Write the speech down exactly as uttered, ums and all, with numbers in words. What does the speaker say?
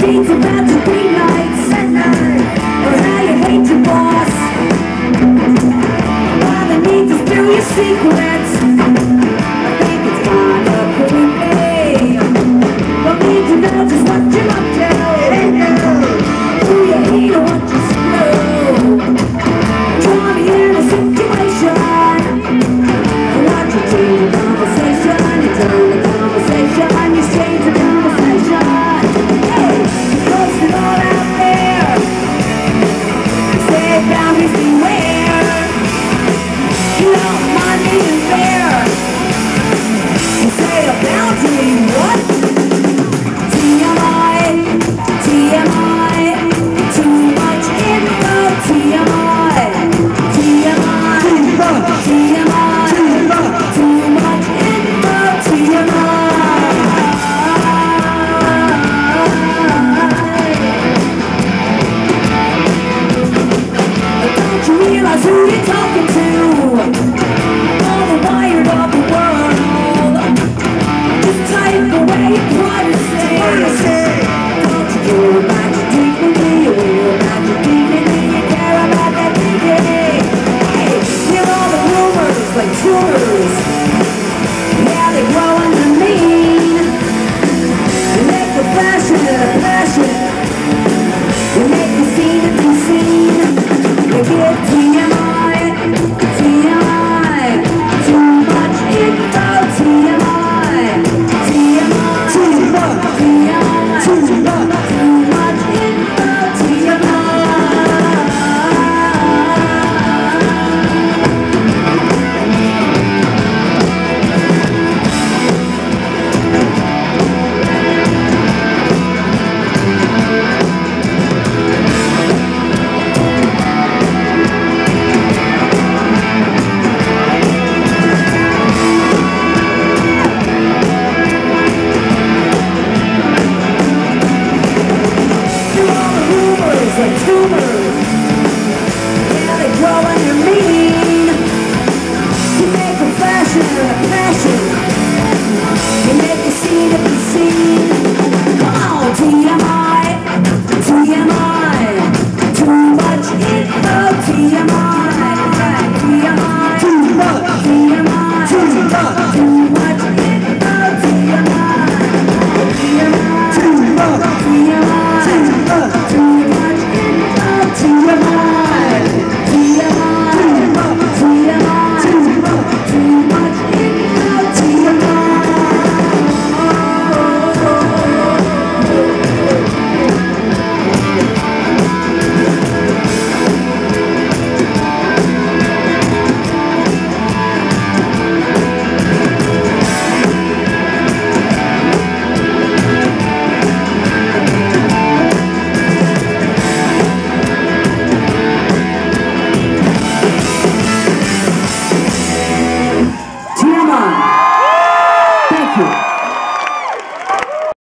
tweets about your weeknights or how you hate your boss. Why the need to spill your secrets? I think it's kind of creepy. Don't need to know just what you're up to. Who you hate or what you screw. Draw me in a situation. I want you to change the conversation. You turn the conversation. You change the conversation. Hey, you post it all out there. You say boundaries beware. You don't mind being fair. You say a boundary, what? T M I, T M I, too much info. T M I, T M I, T M I, too much info. T M I. Don't you realize who you're talking to? All the wired of the world. Just type away your privacy. Don't you care about your dignity? You worry about your dignity. You care about that dignity. Hey, hear all the rumors like tumors. Yeah, they grow under mean. You make the fashion a passion. You make the scene to be seen. You get T M I, T M I, too much info. T M I, T M I, T M I, too much info. T M I. Like tumors, yeah, they grow under mean. You make a fashion or a passion. You make a scene to be seen.